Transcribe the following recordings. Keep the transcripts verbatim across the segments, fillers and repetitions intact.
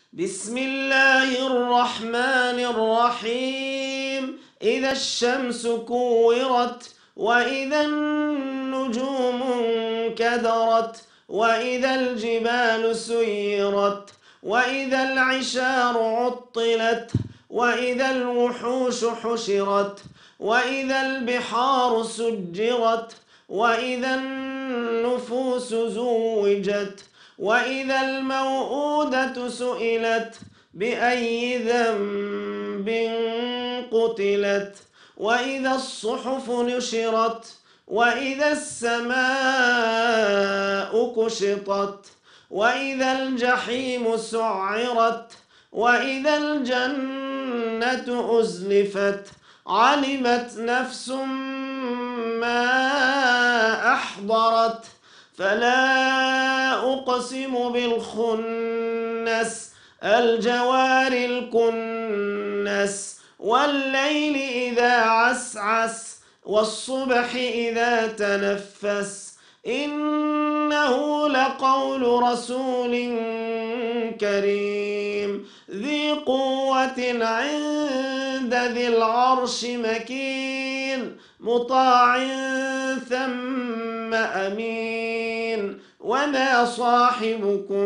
بسم الله الرحمن الرحيم. إذا الشمس كورت وإذا النجوم انكدرت وإذا الجبال سيرت وإذا العشار عطلت وإذا الوحوش حشرت وإذا البحار سجرت وإذا النفوس زوجت وإذا الموءودة سئلت بأي ذنب قتلت وإذا الصحف نشرت وإذا السماء كشطت وإذا الجحيم سعرت وإذا الجنة أزلفت علمت نفس ما أحضرت فلا أقسم بالخنس الجوار الكنس والليل إذا عسعس والصبح إذا تنفس إنه لقول رسول كريم ذي قوة عند ذي العرش مكين مطاع ثم أمين وما صاحبكم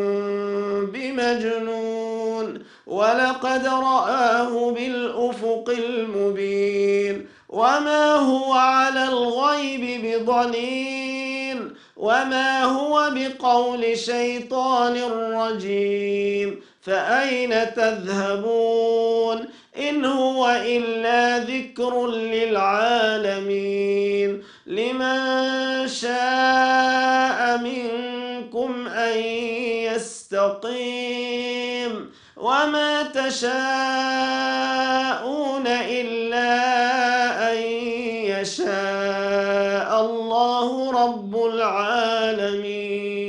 بمجنون ولقد رآه بالأفق المبين وما هو على الغيب بضنين وما هو بقول شيطان رجيم فأين تذهبون إن هو إلا ذكر للعالمين لمن شاء منكم أن يستقيم وما تشاءون إلا أن يشاء الله رب العالمين.